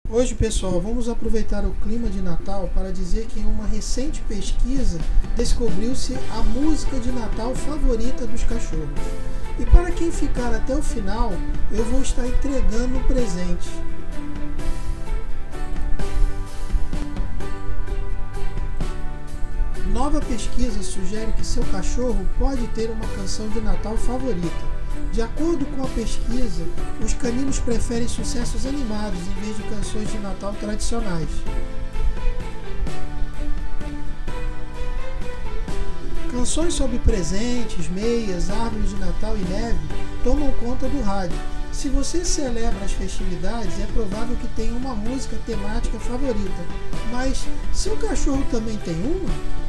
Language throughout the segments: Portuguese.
Hoje, pessoal, vamos aproveitar o clima de Natal para dizer que em uma recente pesquisa descobriu-se a música de Natal favorita dos cachorros. E para quem ficar até o final, eu vou estar entregando um presente. Nova pesquisa sugere que seu cachorro pode ter uma canção de Natal favorita. De acordo com a pesquisa, os caninos preferem sucessos animados em vez de canções de Natal tradicionais. Canções sobre presentes, meias, árvores de Natal e neve tomam conta do rádio. Se você celebra as festividades, é provável que tenha uma música temática favorita. Mas seu cachorro também tem uma?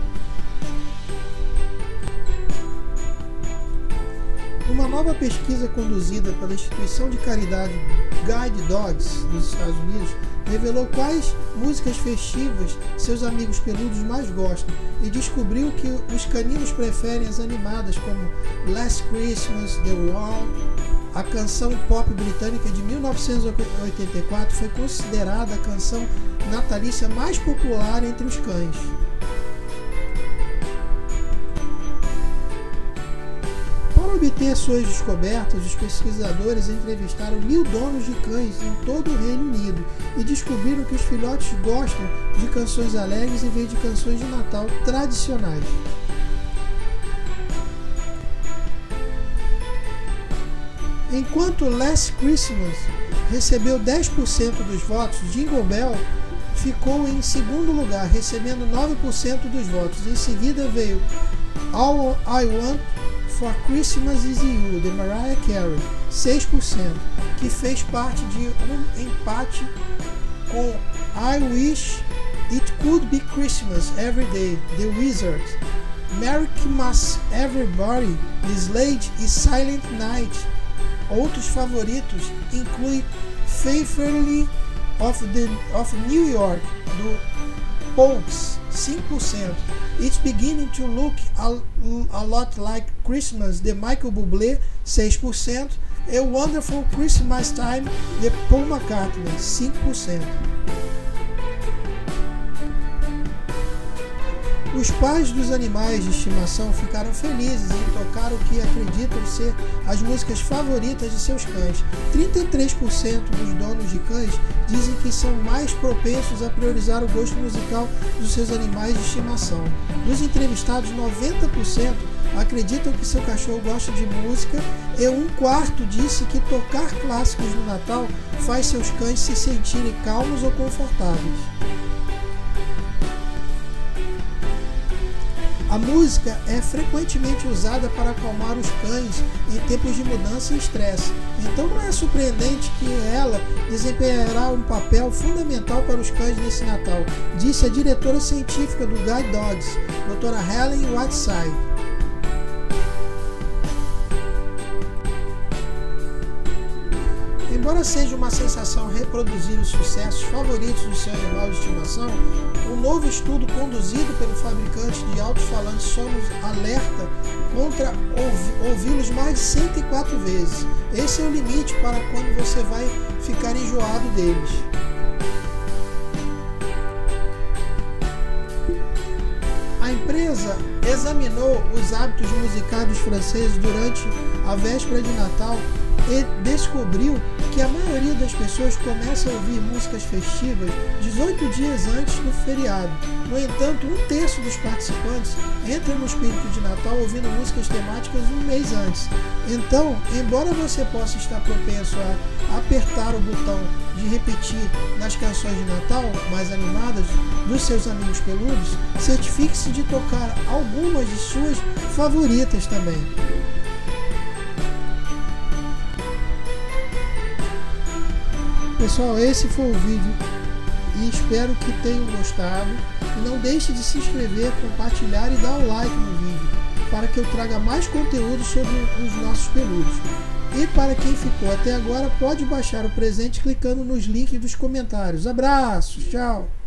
Uma nova pesquisa conduzida pela instituição de caridade Guide Dogs dos Estados Unidos revelou quais músicas festivas seus amigos peludos mais gostam e descobriu que os caninos preferem as animadas como Last Christmas, The Wall. A canção pop britânica de 1984 foi considerada a canção natalícia mais popular entre os cães. Para obter suas descobertas, os pesquisadores entrevistaram 1000 donos de cães em todo o Reino Unido e descobriram que os filhotes gostam de canções alegres em vez de canções de Natal tradicionais. Enquanto Last Christmas recebeu 10% dos votos, Jingle Bell ficou em segundo lugar, recebendo 9% dos votos. Em seguida veio All I Want For Christmas Is You, de Mariah Carey, 6%, que fez parte de um empate com I Wish It Could Be Christmas Every Day, The Wizard, Merry Christmas Everybody, The Slade e Silent Night. Outros favoritos incluem Faithfully of New York, do Pogues, 5%. It's Beginning to Look a Lot Like Christmas, de Michael Bublé, 6%. E Wonderful Christmas Time, de Paul McCartney, 5%. Os pais dos animais de estimação ficaram felizes em tocar o que acreditam ser as músicas favoritas de seus cães. 33% dos donos de cães dizem que são mais propensos a priorizar o gosto musical dos seus animais de estimação. Dos entrevistados, 90% acreditam que seu cachorro gosta de música e 1/4 disse que tocar clássicos no Natal faz seus cães se sentirem calmos ou confortáveis. A música é frequentemente usada para acalmar os cães em tempos de mudança e estresse, então não é surpreendente que ela desempenhará um papel fundamental para os cães nesse Natal, disse a diretora científica do Guide Dogs, Dra. Helen Whiteside. Embora seja uma sensação reproduzir os sucessos favoritos do seu animal de estimação, um novo estudo conduzido pelo fabricante de alto-falantes Sonos alerta contra ouvi-los mais de 104 vezes. Esse é o limite para quando você vai ficar enjoado deles. A empresa examinou os hábitos musicais dos franceses durante a véspera de Natal e descobriu que a maioria das pessoas começa a ouvir músicas festivas 18 dias antes do feriado. No entanto, 1/3 dos participantes entra no espírito de Natal ouvindo músicas temáticas um mês antes. Então, embora você possa estar propenso a apertar o botão de repetir nas canções de Natal mais animadas dos seus amigos peludos, certifique-se de tocar algumas de suas favoritas também. Pessoal, esse foi o vídeo e espero que tenham gostado. E não deixe de se inscrever, compartilhar e dar o like no vídeo para que eu traga mais conteúdo sobre os nossos peludos. E para quem ficou até agora, pode baixar o presente clicando nos links dos comentários. Abraços, tchau!